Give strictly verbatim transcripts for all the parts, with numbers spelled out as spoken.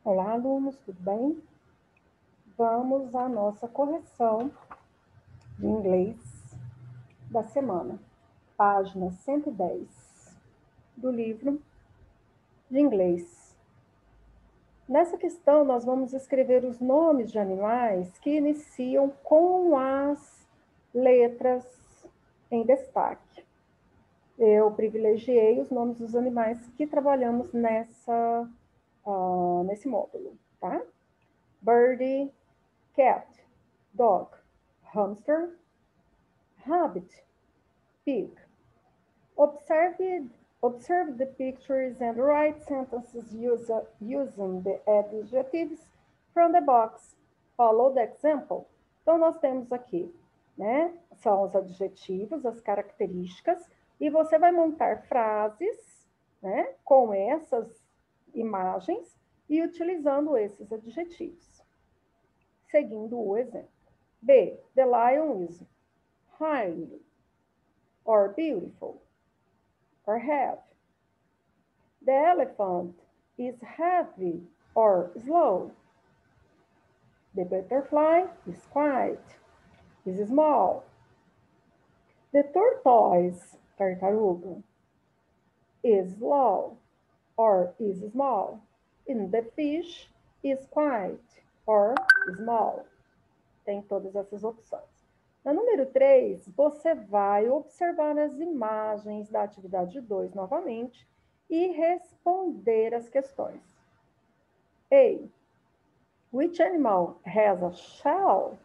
Olá, alunos, tudo bem? Vamos à nossa correção de inglês da semana, página cento e dez do livro de inglês. Nessa questão, nós vamos escrever os nomes de animais que iniciam com as letras em destaque. Eu privilegiei os nomes dos animais que trabalhamos nessa, uh, nesse módulo, tá? Birdie, cat, dog, hamster, rabbit, pig. Observe, observe the pictures and write sentences use, using the adjectives from the box. Follow the example. Então, nós temos aqui, né? São os adjetivos, as características, e você vai montar frases, né? Com essas imagens e utilizando esses adjetivos. Seguindo o exemplo. B. The lion is high or beautiful or heavy. The elephant is heavy or slow. The butterfly is quiet, is small. The tortoise, tartaruga, is slow or is small. And the fish is quiet or small. Tem todas essas opções. Na número três, você vai observar as imagens da atividade dois novamente e responder as questões. A. Which animal has a shell?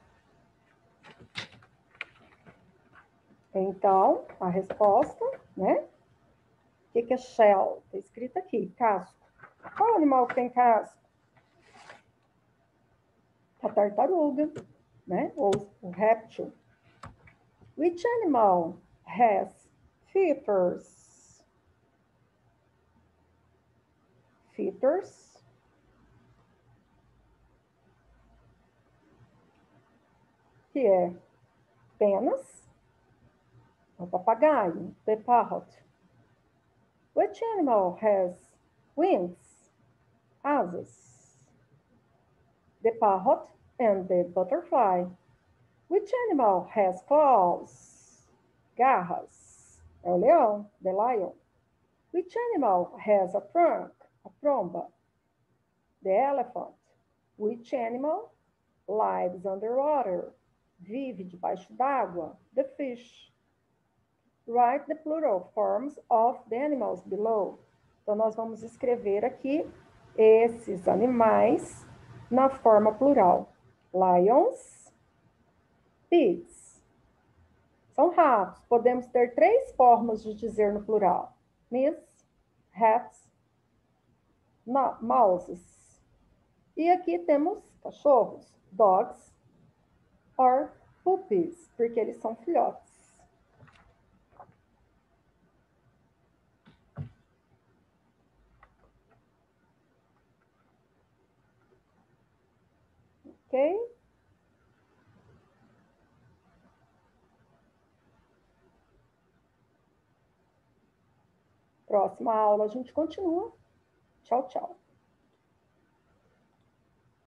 Então, a resposta, né? O que, que é shell? Está escrito aqui, casco. Qual animal que tem casco? A tartaruga, né? Ou o réptil. Which animal has feathers? Feathers. Que é penas. O papagaio, the parrot. Which animal has wings? Asas. The parrot and the butterfly. Which animal has claws? Garras. É o leão, the lion. Which animal has a trunk? A tromba. The elephant. Which animal lives underwater? Vive debaixo d'água. The fish. Write the plural forms of the animals below. Então, nós vamos escrever aqui esses animais na forma plural. Lions, pigs. São ratos. Podemos ter três formas de dizer no plural. Mice, rats, mouses. E aqui temos cachorros, dogs, or puppies, porque eles são filhotes. Ok? Próxima aula a gente continua. Tchau, tchau.